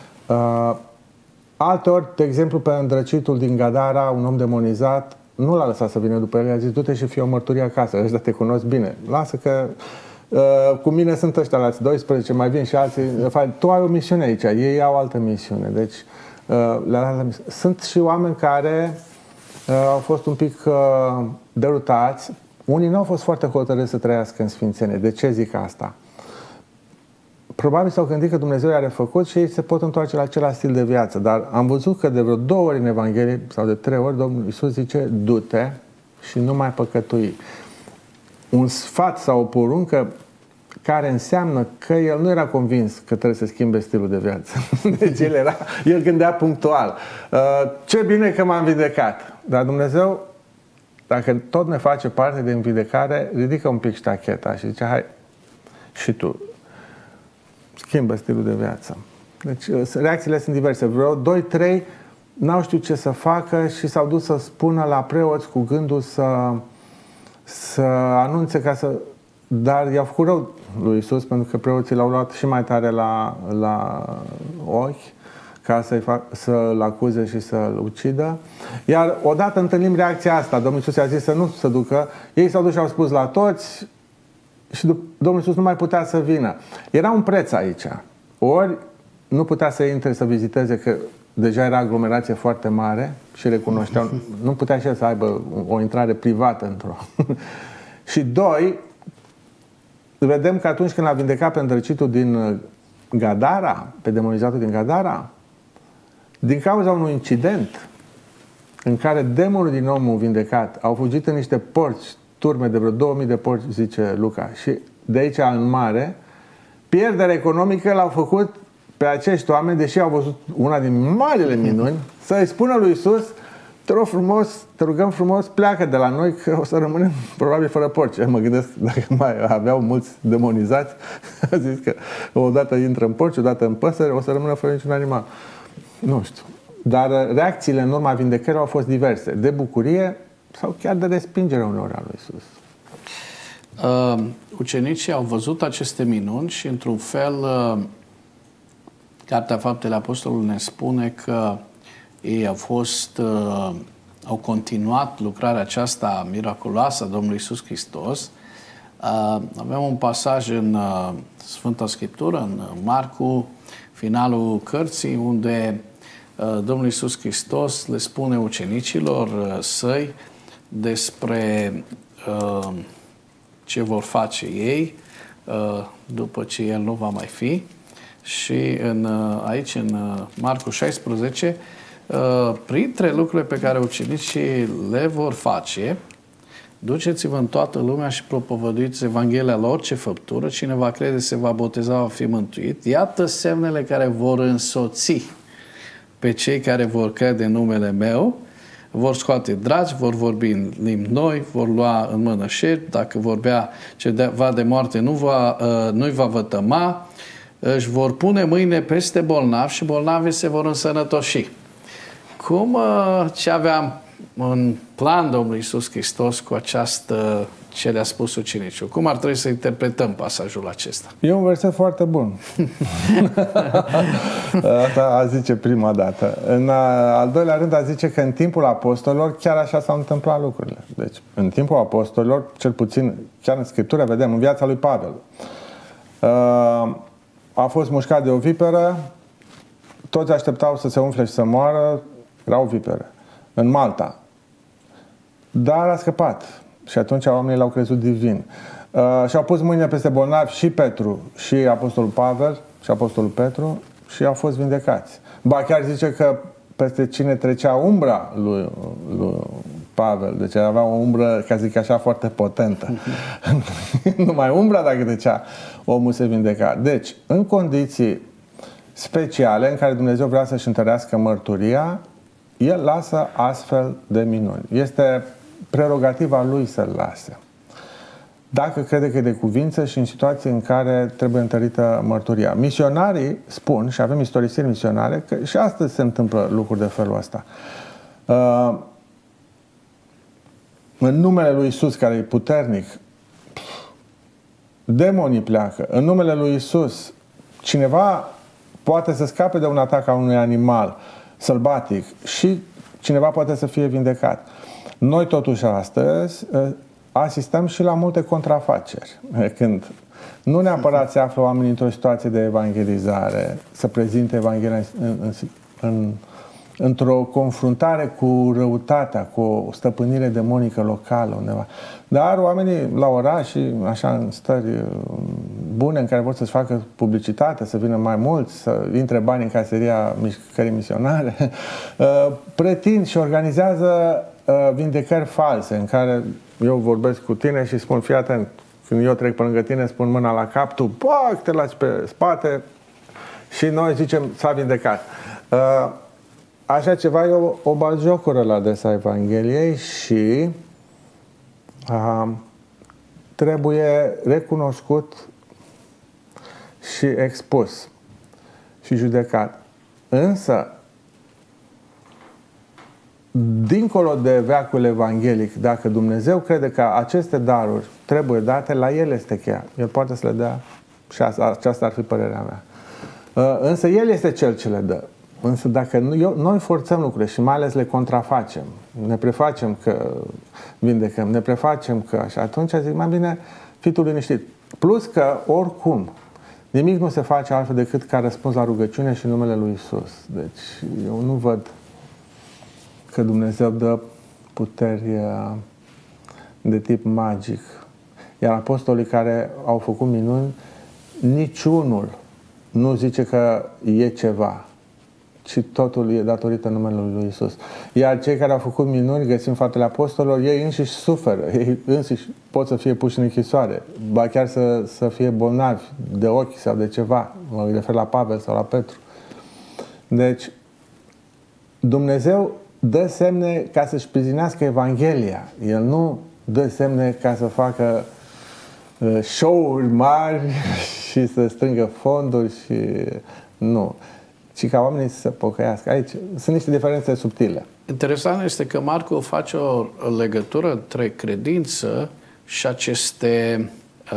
Alteori, de exemplu, pe îndrăcitul din Gadara, un om demonizat, nu l-a lăsat să vină după el, i-a zis, du-te și fii o mărturie acasă, ăștia te cunosc bine, lasă că cu mine sunt ăștia la 12, mai vin și alții, tu ai o misiune aici, ei au altă misiune, deci sunt și oameni care au fost un pic derutați, unii nu au fost foarte hotărâți să trăiască în sfințenie. De ce zic asta? Probabil s-au gândit că Dumnezeu i-a refăcut și ei se pot întoarce la același stil de viață. Dar am văzut că de vreo 2 ori în Evanghelie, sau de 3 ori, Domnul Iisus zice, du-te și nu mai păcătui. Un sfat sau o poruncă care înseamnă că el nu era convins că trebuie să schimbe stilul de viață. Deci el gândea punctual. Ce bine că m-am vindecat. Dar Dumnezeu, dacă tot ne face parte de învindecare, ridică un pic ștacheta și zice, hai, și tu, schimbă stilul de viață. Deci reacțiile sunt diverse. Vreo 2-3 n-au știut ce să facă și s-au dus să spună la preoți cu gândul să anunțe dar i-au făcut rău lui Iisus, pentru că preoții l-au luat și mai tare la ochi ca să-l acuze și să-l ucidă. Iar odată întâlnim reacția asta. Domnul Iisus i-a zis să nu se ducă. Ei s-au dus și au spus la toți și Domnul Iisus nu mai putea să vină. Era un preț aici. Ori nu putea să intre să viziteze, că deja era aglomerație foarte mare și recunoșteau. Nu putea și el să aibă o intrare privată într-o. Și 2, vedem că atunci când l-a vindecat pe îndrăcitul din Gadara, pe demonizatul din Gadara, din cauza unui incident în care demonul din omul vindecat au fugit în niște porci, turme de vreo 2000 de porci, zice Luca, și de aici în mare, pierderea economică l-au făcut pe acești oameni, deși au văzut una din marile minuni, să-i spună lui Iisus, te rugăm frumos, pleacă de la noi că o să rămânem probabil fără porci. Mă gândesc, dacă mai aveau mulți demonizați, a zis că odată intră în porci, odată în păsări, o să rămână fără niciun animal. Nu știu. Dar reacțiile în urma vindecării au fost diverse. De bucurie sau chiar de respingere uneori a lui Iisus. Ucenicii au văzut aceste minuni și într-un fel Cartea Faptele Apostolului ne spune că ei au continuat lucrarea aceasta miraculoasă a Domnului Iisus Hristos. Avem un pasaj în Sfânta Scriptură, în Marcu, finalul cărții, unde Domnul Iisus Hristos le spune ucenicilor săi despre ce vor face ei după ce El nu va mai fi. Și aici, în Marcu 16, printre lucrurile pe care ucenicii le vor face, duceți-vă în toată lumea și propovăduiți Evanghelia la orice făptură, cine va crede se va boteza, va fi mântuit. Iată semnele care vor însoți pe cei care vor crede în numele meu, vor scoate dragi, vor vorbi în limbi noi, vor lua în mână șerpi, dacă vorbea ceva de moarte nu-i va vătăma, își vor pune mâine peste bolnavi și bolnavii se vor însănătoși. Ce aveam în plan Domnul Iisus Hristos cu această ce le-a spus ucenicul? Cum ar trebui să interpretăm pasajul acesta? E un verset foarte bun. Asta a zice prima dată. În al doilea rând a zice că în timpul apostolilor chiar așa s-au întâmplat lucrurile. Deci în timpul apostolilor, cel puțin chiar în Scriptură, vedem în viața lui Pavel, a fost mușcat de o viperă, toți așteptau să se umfle și să moară, era o viperă. În Malta. Dar a scăpat. Și atunci oamenii l-au crezut divin. Și-au pus mâinile peste bolnavi și Petru, și Apostolul Pavel, și Apostolul Petru, și au fost vindecați. Ba chiar zice că peste cine trecea umbra lui Pavel, deci avea o umbră, ca zic așa, foarte potentă. Numai umbra, dacă trecea, omul se vindeca. Deci, în condiții speciale în care Dumnezeu vrea să-și întărească mărturia, El lasă astfel de minuni. Este prerogativa Lui să-l lase. Dacă crede că e de cuvință și în situații în care trebuie întărită mărturia. Misionarii spun, și avem istorisiri misionare, că și astăzi se întâmplă lucruri de felul ăsta. În numele lui Iisus, care e puternic, demonii pleacă, în numele lui Isus cineva poate să scape de un atac a unui animal sălbatic și cineva poate să fie vindecat. Noi totuși astăzi asistăm și la multe contrafaceri. Când nu neapărat se află oamenii într-o situație de evangelizare, să prezinte Evanghelia într-o confruntare cu răutatea, cu o stăpânire demonică locală undeva. Dar oamenii la oraș și așa în stări bune în care vor să-și facă publicitate, să vină mai mulți, să intre bani în caseria mișcării misionare, pretind și organizează vindecări false în care eu vorbesc cu tine și spun, fii atent, când eu trec pe lângă tine, spun mâna la cap, tu pac, te lași pe spate și noi zicem s-a vindecat. Așa ceva e o batjocură la adresa Evangheliei și trebuie recunoscut și expus și judecat. Însă, dincolo de veacul evanghelic, dacă Dumnezeu crede că aceste daruri trebuie date, la El este cheia. El poate să le dea și aceasta ar fi părerea mea. Însă El este Cel ce le dă. Însă dacă noi forțăm lucrurile și mai ales le contrafacem, ne prefacem că vindecăm, ne prefacem că așa, atunci zic, mai bine fii tu liniștit. Plus că, oricum, nimic nu se face altfel decât ca răspuns la rugăciune și numele lui Isus. Deci eu nu văd că Dumnezeu dă puteri de tip magic. Iar apostolii care au făcut minuni, niciunul nu zice că e ceva, ci totul e datorită numelui lui Isus. Iar cei care au făcut minuni, găsim faptele apostolilor, ei înșiși suferă, ei înșiși pot să fie puși în închisoare, ba chiar să fie bolnavi de ochi sau de ceva. Mă refer la Pavel sau la Petru. Deci, Dumnezeu dă semne ca să-și sprijinească Evanghelia. El nu dă semne ca să facă show-uri mari și să strângă fonduri și nu. Ci ca oamenii să se pocăiască. Aici sunt niște diferențe subtile. Interesant este că Marcu face o legătură între credință și aceste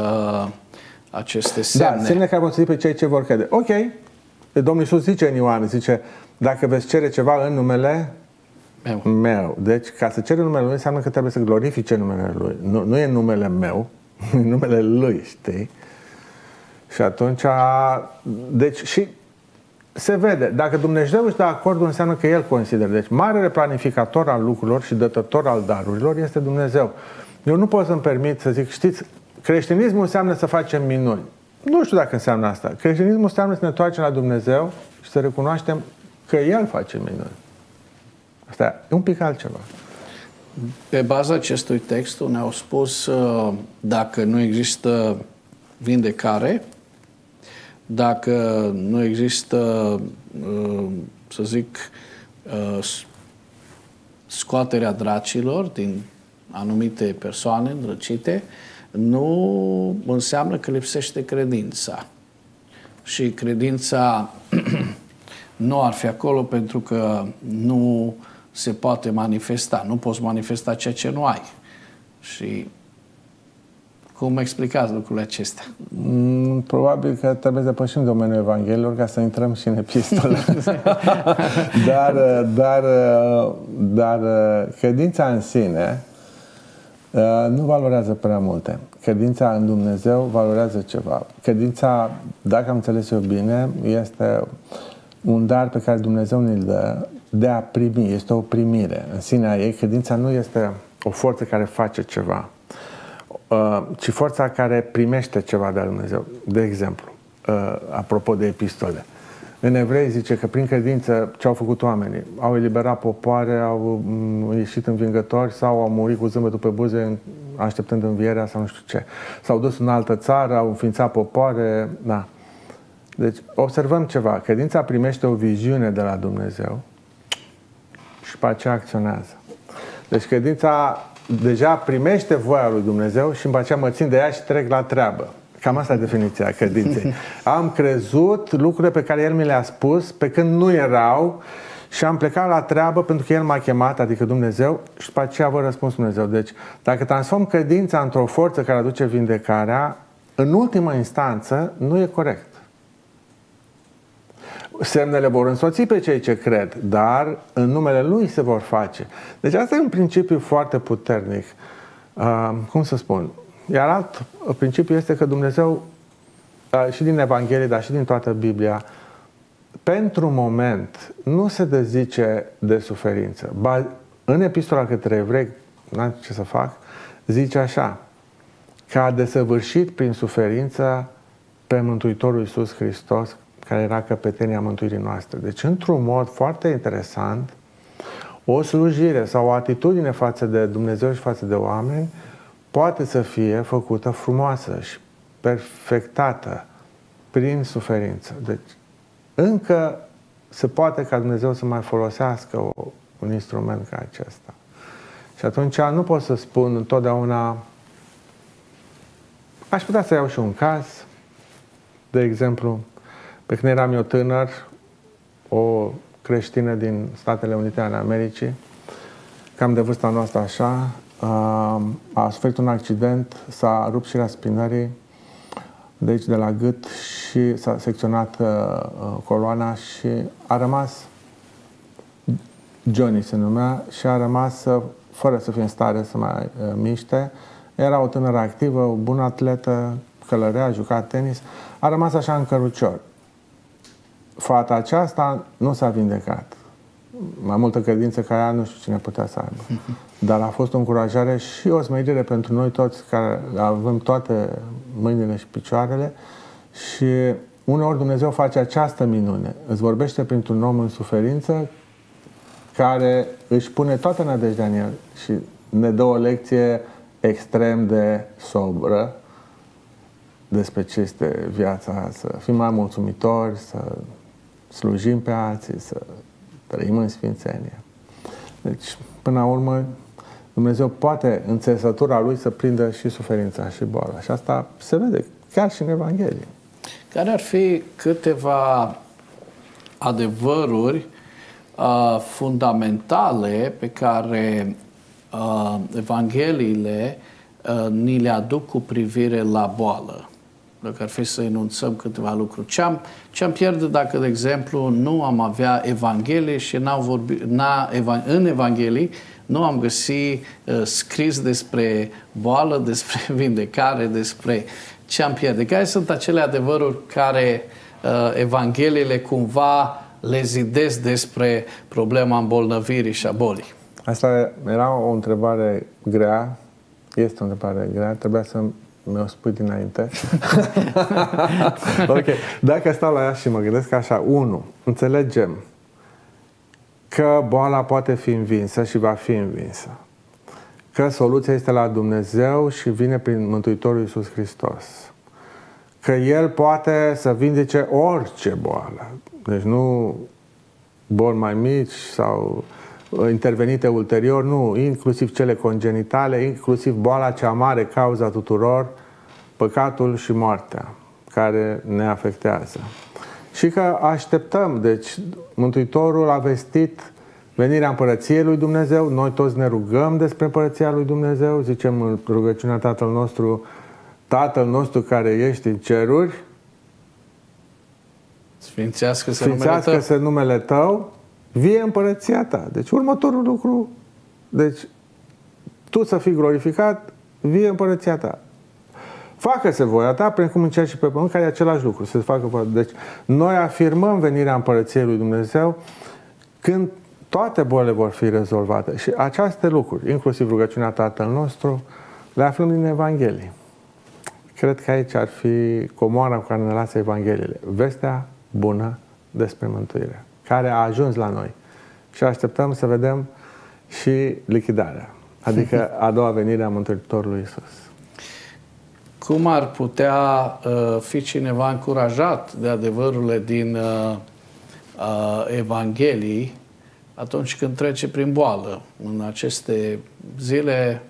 semne. Da, semne care vor să pe cei ce vor crede. Ok, Domnul Iisus zice în Ioan, zice, dacă veți cere ceva în numele meu. Deci, ca să ceri numele Lui, înseamnă că trebuie să glorifice numele Lui. Nu e numele meu, e numele Lui, știi? Și atunci, deci, și se vede. Dacă Dumnezeu își dă acordul, înseamnă că El consideră. Deci, marele planificator al lucrurilor și dătător al darurilor este Dumnezeu. Eu nu pot să-mi permit să zic, știți, creștinismul înseamnă să facem minuni. Nu știu dacă înseamnă asta. Creștinismul înseamnă să ne întoarcem la Dumnezeu și să recunoaștem că El face minuni. Asta e un pic altceva. Pe baza acestui text ne-au spus dacă nu există vindecare, dacă nu există, să zic, scoaterea dracilor din anumite persoane îndrăcite, nu înseamnă că lipsește credința. Și credința nu ar fi acolo pentru că nu se poate manifesta. Nu poți manifesta ceea ce nu ai. Și cum explicați lucrurile acestea? Probabil că trebuie să depășim domeniul Evangheliilor ca să intrăm și în epistolă. dar credința în sine nu valorează prea multe. Credința în Dumnezeu valorează ceva. Credința, dacă am înțeles eu bine, este un dar pe care Dumnezeu ne-l dă de a primi. Este o primire. În sinea ei, credința nu este o forță care face ceva, ci forța care primește ceva de la Dumnezeu. De exemplu, apropo de epistole, în Evrei zice că prin credință ce au făcut oamenii? Au eliberat popoare, au ieșit învingători sau au murit cu zâmbetul pe buze așteptând învierea sau nu știu ce. S-au dus în altă țară, au înființat popoare, da. Deci observăm ceva. Credința primește o viziune de la Dumnezeu și pe aceea acționează. Deci credința deja primește voia lui Dumnezeu și după aceea mă țin de ea și trec la treabă. Cam asta e definiția credinței. Am crezut lucrurile pe care El mi le-a spus pe când nu erau și am plecat la treabă pentru că El m-a chemat, adică Dumnezeu, și după aceea vă răspuns Dumnezeu. Deci, dacă transform credința într-o forță care aduce vindecarea, în ultima instanță, nu e corect. Semnele vor însoți pe cei ce cred, dar în numele Lui se vor face. Deci asta e un principiu foarte puternic. Cum să spun? Iar alt principiu este că Dumnezeu, și din Evanghelie, dar și din toată Biblia, pentru moment nu se dezice de suferință. Ba, în Epistola către Evrei, n-am ce să fac, zice așa: că a desăvârșit prin suferință pe Mântuitorul Iisus Hristos, care era căpetenia mântuirii noastre. Deci, într-un mod foarte interesant, o slujire sau o atitudine față de Dumnezeu și față de oameni poate să fie făcută frumoasă și perfectată prin suferință. Deci, încă se poate ca Dumnezeu să mai folosească un instrument ca acesta. Și atunci nu pot să spun întotdeauna. Aș putea să iau și un caz. De exemplu, pe când eram eu tânăr, o creștină din Statele Unite ale Americii, cam de vârsta noastră așa, a suferit un accident, s-a rupt șirea spinării de aici, de la gât, și s-a secționat coloana și a rămas, Johnny se numea, și a rămas fără să fie în stare să mai miște. Era o tânără activă, o bună atletă, călărea, juca tenis, a rămas așa în cărucior. Fata aceasta nu s-a vindecat. Mai multă credință ca ea, nu știu cine putea să aibă. Dar a fost o încurajare și o smerire pentru noi toți care avem toate mâinile și picioarele, și uneori Dumnezeu face această minune. Îți vorbește printr-un om în suferință care își pune toată nădejdea în el și ne dă o lecție extrem de sobră despre ce este viața, să fim mai mulțumitori, să slujim pe alții, să trăim în sfințenie. Deci, până la urmă, Dumnezeu poate în țesătura Lui să prindă și suferința și boala. Și asta se vede chiar și în Evanghelie. Care ar fi câteva adevăruri fundamentale pe care Evangheliile ni le aduc cu privire la boală? Dacă ar fi să enunțăm câteva lucruri. Ce am pierde dacă, de exemplu, nu am avea Evanghelie și în Evanghelii nu am găsit scris despre boală, despre vindecare, despre ce am pierde? Care sunt acele adevăruri care Evangheliile cumva le zidesc despre problema îmbolnăvirii și a bolii? Asta era o întrebare grea. Este o întrebare grea. Trebuia să mi-o spui dinainte. Ok. Dacă stau la ea și mă gândesc așa, 1. Înțelegem că boala poate fi învinsă și va fi învinsă. Că soluția este la Dumnezeu și vine prin Mântuitorul Iisus Hristos. Că El poate să vindece orice boală. Deci nu boli mai mici sau intervenite ulterior, nu, inclusiv cele congenitale, inclusiv boala cea mare, cauza tuturor, păcatul și moartea, care ne afectează. Și că așteptăm, deci Mântuitorul a vestit venirea Împărăției lui Dumnezeu, noi toți ne rugăm despre Împărăția lui Dumnezeu, zicem în rugăciunea Tatăl nostru care ești în ceruri, Sfințească-se numele Tău, vie Împărăția Ta. Deci următorul lucru, deci Tu să fii glorificat, vie Împărăția Ta. Facă-se voia Ta, precum în cer și pe pământ, care e același lucru, să se facă voia. Deci noi afirmăm venirea Împărăției lui Dumnezeu când toate bolile vor fi rezolvate. Și aceste lucruri, inclusiv rugăciunea Tatăl nostru, le aflăm din Evanghelie. Cred că aici ar fi comoara cu care ne lasă Evangheliile. Vestea bună despre mântuire, care a ajuns la noi. Și așteptăm să vedem și lichidarea, adică a doua venire a Mântuitorului Iisus. Cum ar putea fi cineva încurajat de adevărurile din Evanghelii atunci când trece prin boală? În aceste zile,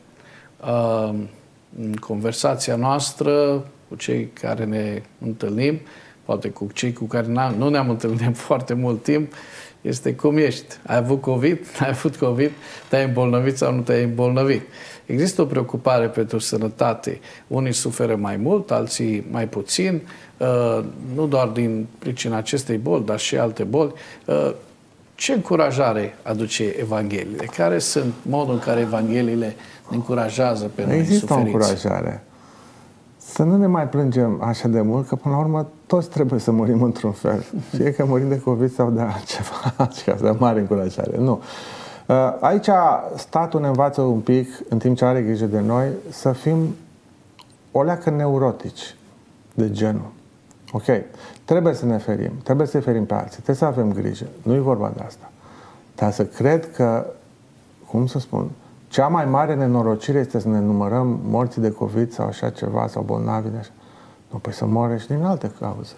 în conversația noastră cu cei care ne întâlnim, poate cu cei cu care nu ne-am întâlnit foarte mult timp, Este cum ești. Ai avut COVID, ai avut COVID, te-ai îmbolnăvit sau nu te-ai îmbolnăvit. Există o preocupare pentru sănătate. Unii suferă mai mult, alții mai puțin, nu doar din pricina acestei boli, dar și alte boli. Ce încurajare aduce Evangheliile? Care sunt modul în care Evangheliile ne încurajează pe noi Există o suferiți? încurajare. Să nu ne mai plângem așa de mult, că până la urmă toți trebuie să murim într-un fel. Fie că murim de COVID sau de altceva. Asta mare încurajare. Nu. Aici statul ne învață un pic, în timp ce are grijă de noi, să fim o leacă neurotici de genul. Ok, trebuie să ne ferim, trebuie să-i ferim pe alții, trebuie să avem grijă. Nu e vorba de asta. Dar să cred că, cum să spun, cea mai mare nenorocire este să ne numărăm morții de COVID sau așa ceva, sau bolnavi de așa. Nu, păi să moare și din alte cauze.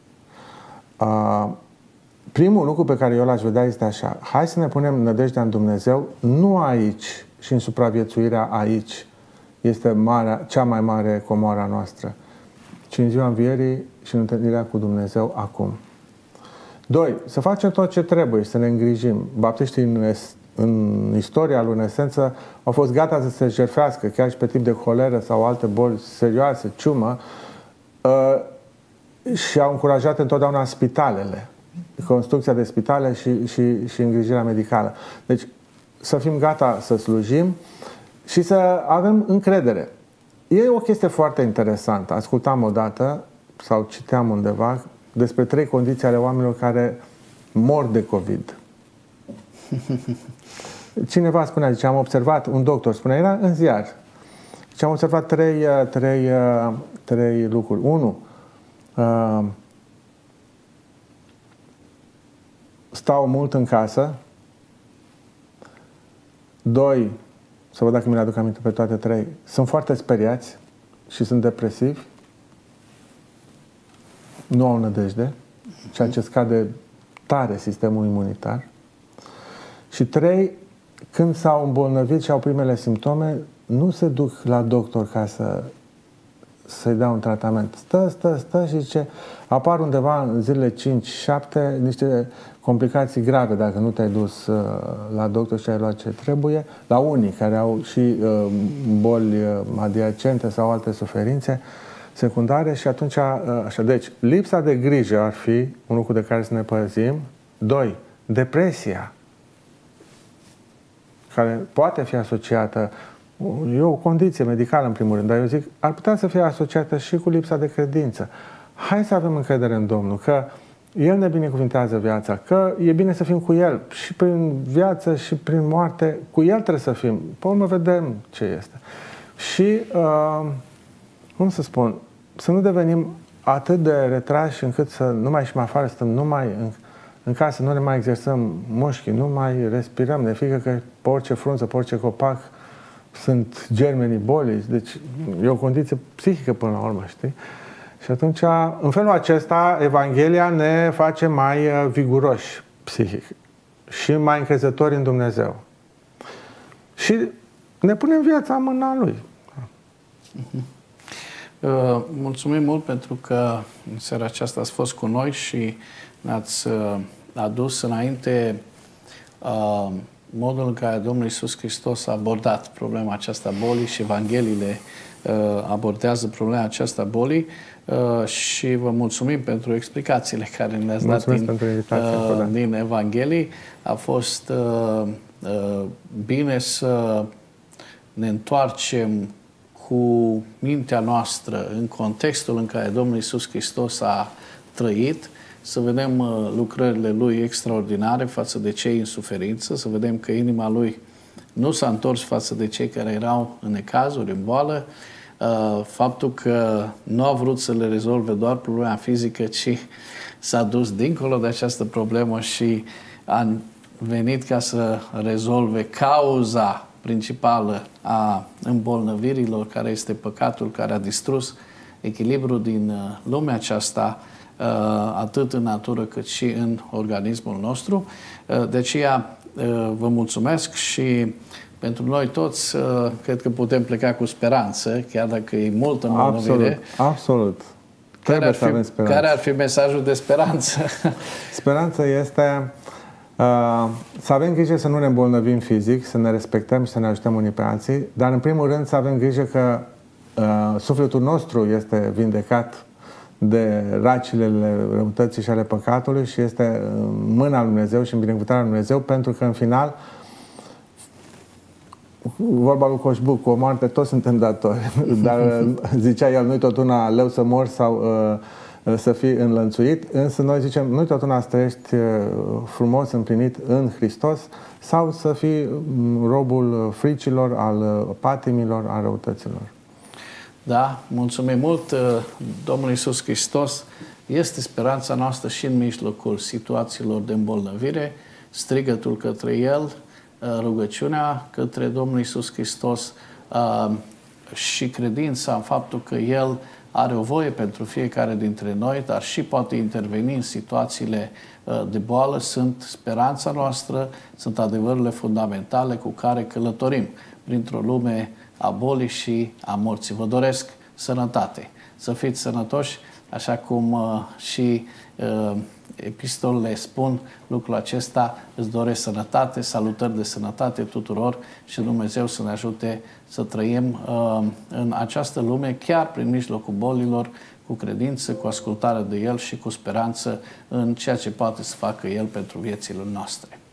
Primul lucru pe care eu l-aș vedea este așa. Hai să ne punem nădejdea în Dumnezeu, nu aici și în supraviețuirea aici este cea mai mare comoara noastră, ci în ziua învierii și în întâlnirea cu Dumnezeu acum. 2. Să facem tot ce trebuie, să ne îngrijim. Baptiștii în istoria lui, în esență, au fost gata să se jertfească, chiar și pe tip de holeră sau alte boli serioase, ciumă, și au încurajat întotdeauna spitalele, construcția de spitale și îngrijirea medicală. Deci să fim gata să slujim și să avem încredere. E o chestie foarte interesantă. Ascultam odată sau citeam undeva despre 3 condiții ale oamenilor care mor de COVID. Cineva spunea, zice, am observat, un doctor spunea, era în ziar, și am observat trei lucruri. 1. Stau mult în casă. 2. Să văd dacă mi le aduc aminte pe toate 3. Sunt foarte speriați și sunt depresivi. Nu au nădejde, ceea ce scade tare sistemul imunitar. Și 3. Când s-au îmbolnăvit și au primele simptome, nu se duc la doctor ca să-i dea un tratament. Stă și zice, apar undeva în zilele 5-7 niște complicații grave dacă nu te-ai dus la doctor și ai luat ce trebuie. La unii care au și boli adiacente sau alte suferințe secundare și atunci, așa. Deci, lipsa de grijă ar fi un lucru de care să ne păzim. 2. Depresia, care poate fi asociată, e o condiție medicală în primul rând, dar eu zic, ar putea să fie asociată și cu lipsa de credință. Hai să avem încredere în Domnul, că El ne binecuvintează viața, că e bine să fim cu El și prin viață și prin moarte, cu El trebuie să fim. Pe urmă vedem ce este. Și, cum să spun, să nu devenim atât de retrași încât să nu mai ieșim afară, stăm numai în casă, nu ne mai exersăm mușchii, nu mai respirăm, ne frică că pe orice frunză, pe orice copac sunt germenii bolii. Deci e o condiție psihică până la urmă, știi? Și atunci, în felul acesta, Evanghelia ne face mai viguroși psihic și mai încrezători în Dumnezeu. Și ne punem viața în mâna Lui. Mulțumim mult pentru că în seara aceasta ați fost cu noi și ne-ați adus înainte modul în care Domnul Iisus Hristos a abordat problema aceasta bolii și Evangheliile abordează problema aceasta bolii și vă mulțumim pentru explicațiile care ne-ați dat din Evanghelii. A fost bine să ne întoarcem cu mintea noastră în contextul în care Domnul Iisus Hristos a trăit, să vedem lucrările Lui extraordinare față de cei în suferință, să vedem că inima Lui nu s-a întors față de cei care erau în necazuri, în boală, faptul că nu a vrut să le rezolve doar problema fizică, ci s-a dus dincolo de această problemă și a venit ca să rezolve cauza principală a îmbolnăvirilor, care este păcatul care a distrus echilibrul din lumea aceasta, atât în natură cât și în organismul nostru. De aceea vă mulțumesc și pentru noi toți cred că putem pleca cu speranță, chiar dacă e multă îmbolnăvire. Absolut. Care ar fi mesajul de speranță? Speranța este Să avem grijă să nu ne îmbolnăvim fizic, să ne respectăm și să ne ajutăm unii pe alții, dar în primul rând să avem grijă că sufletul nostru este vindecat de racile răutății și ale păcatului și este în mâna lui Dumnezeu și în binecuvântarea lui Dumnezeu, pentru că în final, vorba lui Coșbuc, cu o moarte toți suntem datori, dar zicea el, nu-i tot una leu să mori sau să fii înlănțuit, însă noi zicem, nu-i tot una să trăiești frumos, împlinit în Hristos sau să fii robul fricilor, al patimilor, al răutăților. Da, mulțumim mult. Domnul Iisus Hristos este speranța noastră și în mijlocul situațiilor de îmbolnăvire, strigătul către El, rugăciunea către Domnul Iisus Hristos și credința în faptul că El are o voie pentru fiecare dintre noi, dar și poate interveni în situațiile de boală, sunt speranța noastră, sunt adevărurile fundamentale cu care călătorim printr-o lume a bolii și a morții. Vă doresc sănătate, să fiți sănătoși, așa cum și epistolele spun lucrul acesta. Îți doresc sănătate, salutări de sănătate tuturor și Dumnezeu să ne ajute să trăim în această lume, chiar prin mijlocul bolilor, cu credință, cu ascultare de El și cu speranță în ceea ce poate să facă El pentru viețile noastre.